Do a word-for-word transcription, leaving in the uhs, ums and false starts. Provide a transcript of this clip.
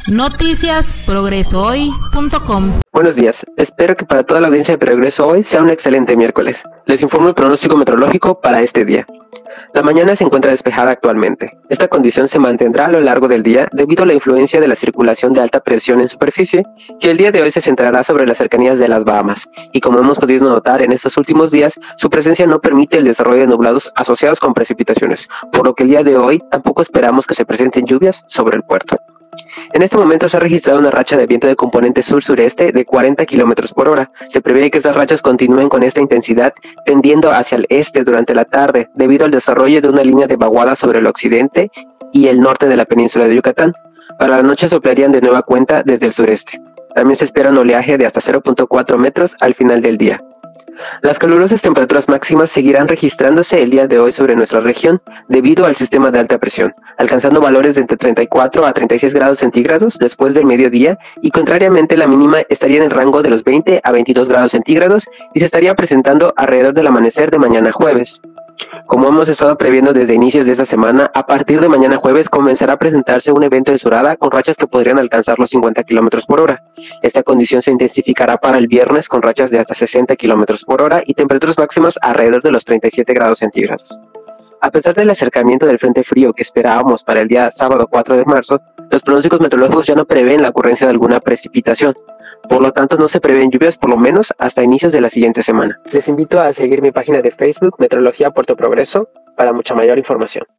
Noticias progreso hoy punto com. Buenos días, espero que para toda la audiencia de Progreso Hoy sea un excelente miércoles. Les informo el pronóstico meteorológico para este día. La mañana se encuentra despejada actualmente. Esta condición se mantendrá a lo largo del día debido a la influencia de la circulación de alta presión en superficie, que el día de hoy se centrará sobre las cercanías de las Bahamas, y como hemos podido notar en estos últimos días, su presencia no permite el desarrollo de nublados asociados con precipitaciones, por lo que el día de hoy tampoco esperamos que se presenten lluvias sobre el puerto. En este momento se ha registrado una racha de viento de componente sur-sureste de cuarenta kilómetros por hora. Se prevé que estas rachas continúen con esta intensidad tendiendo hacia el este durante la tarde debido al desarrollo de una línea de vaguada sobre el occidente y el norte de la península de Yucatán. Para la noche soplarían de nueva cuenta desde el sureste. También se espera un oleaje de hasta cero punto cuatro metros al final del día. Las calurosas temperaturas máximas seguirán registrándose el día de hoy sobre nuestra región debido al sistema de alta presión, alcanzando valores de entre treinta y cuatro a treinta y seis grados centígrados después del mediodía, y contrariamente la mínima estaría en el rango de los veinte a veintidós grados centígrados y se estaría presentando alrededor del amanecer de mañana jueves. Como hemos estado previendo desde inicios de esta semana, a partir de mañana jueves comenzará a presentarse un evento de surada con rachas que podrían alcanzar los cincuenta kilómetros por hora. Esta condición se intensificará para el viernes con rachas de hasta sesenta kilómetros por hora y temperaturas máximas alrededor de los treinta y siete grados centígrados. A pesar del acercamiento del frente frío que esperábamos para el día sábado cuatro de marzo, los pronósticos meteorológicos ya no prevén la ocurrencia de alguna precipitación. Por lo tanto, no se prevén lluvias por lo menos hasta inicios de la siguiente semana. Les invito a seguir mi página de Facebook, Meteorología Puerto Progreso, para mucha mayor información.